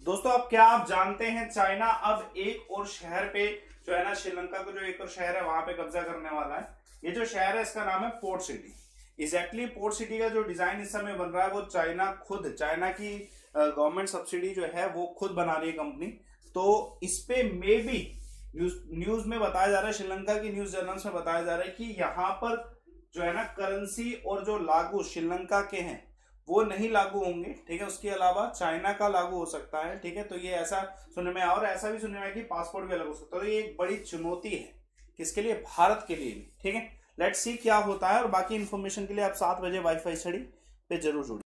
दोस्तों अब क्या आप जानते हैं चाइना अब एक और शहर पे जो है ना, श्रीलंका का जो एक और शहर है वहां पे कब्जा करने वाला है। ये जो शहर है इसका नाम है Port City. Exactly Port City का जो डिजाइन इस समय बन रहा है वो चाइना की गवर्नमेंट सब्सिडी जो है वो खुद बना रही है कंपनी। तो इस पे मे बी न्यूज में बताया जा रहा है, श्रीलंका की न्यूज जर्नल्स में बताया जा रहा है कि यहाँ पर जो है ना करेंसी और जो लागू श्रीलंका के हैं वो नहीं लागू होंगे, ठीक है। उसके अलावा चाइना का लागू हो सकता है, ठीक है। तो ये ऐसा सुनने में, और ऐसा भी सुनने में कि पासपोर्ट भी अलग हो सकता है। तो ये एक बड़ी चुनौती है किसके लिए, भारत के लिए भी, ठीक है। लेट्स सी क्या होता है। और बाकी इन्फॉर्मेशन के लिए आप 7 बजे वाईफाई स्टडी पे जरूर जुड़िए।